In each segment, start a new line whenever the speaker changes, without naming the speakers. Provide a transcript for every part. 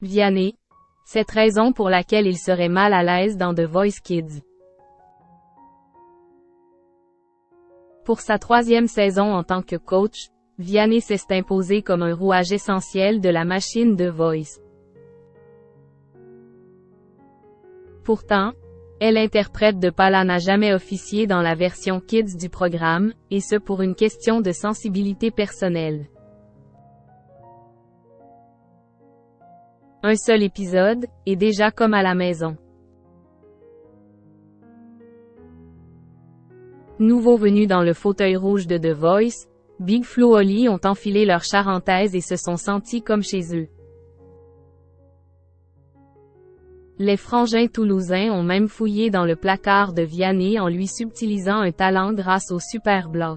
Vianney. Cette raison pour laquelle il serait mal à l'aise dans The Voice Kids. Pour sa 3e saison en tant que coach, Vianney s'est imposé comme un rouage essentiel de la machine The Voice. Pourtant, l'interprète de Paula n'a jamais officié dans la version Kids du programme, et ce pour une question de sensibilité personnelle. Un seul épisode, et déjà comme à la maison. Nouveaux venus dans le fauteuil rouge de The Voice, Big Flo Oli ont enfilé leur charentaise et se sont sentis comme chez eux. Les frangins toulousains ont même fouillé dans le placard de Vianney en lui subtilisant un talent grâce au super bloc.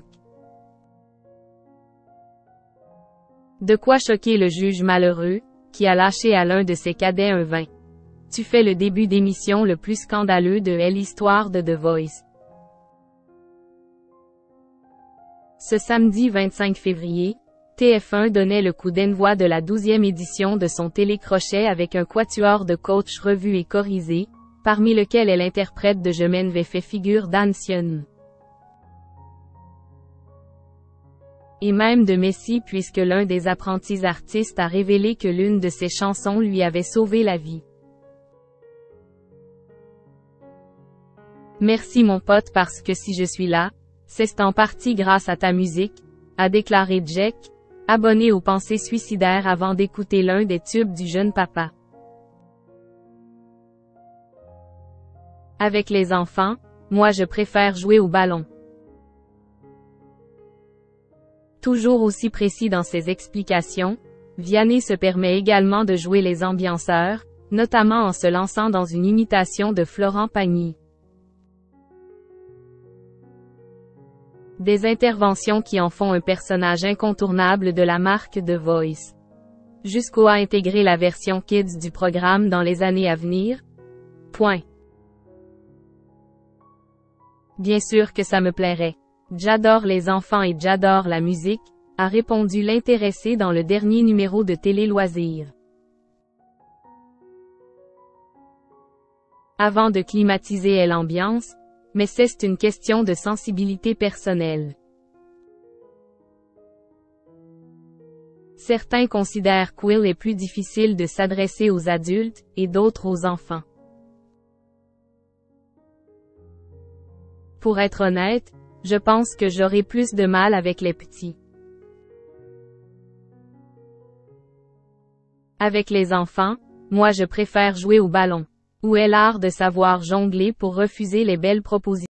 De quoi choquer le juge malheureux, qui a lâché à l'un de ses cadets un 20. Tu fais le début d'émission le plus scandaleux de l'histoire de The Voice. Ce samedi 25 février, TF1 donnait le coup d'envoi de la 12e édition de son télécrochet avec un quatuor de coachs revus et corrigés, parmi lequel l'interprète de Je m'en fait figure d'Anne Sion. Et même de Messi puisque l'un des apprentis artistes a révélé que l'une de ses chansons lui avait sauvé la vie. Merci mon pote parce que si je suis là, c'est en partie grâce à ta musique, a déclaré Jack, abonné aux pensées suicidaires avant d'écouter l'un des tubes du jeune papa. Avec les enfants, moi je préfère jouer au ballon. Toujours aussi précis dans ses explications, Vianney se permet également de jouer les ambianceurs, notamment en se lançant dans une imitation de Florent Pagny. Des interventions qui en font un personnage incontournable de la marque The Voice. Jusqu'à intégrer la version Kids du programme dans les années à venir. Point. Bien sûr que ça me plairait. J'adore les enfants et j'adore la musique, a répondu l'intéressé dans le dernier numéro de Télé Loisirs. Avant de climatiser l'ambiance, mais c'est une question de sensibilité personnelle. Certains considèrent qu'il est plus difficile de s'adresser aux adultes, et d'autres aux enfants. Pour être honnête, je pense que j'aurai plus de mal avec les petits. Avec les enfants, moi je préfère jouer au ballon. Où est l'art de savoir jongler pour refuser les belles propositions?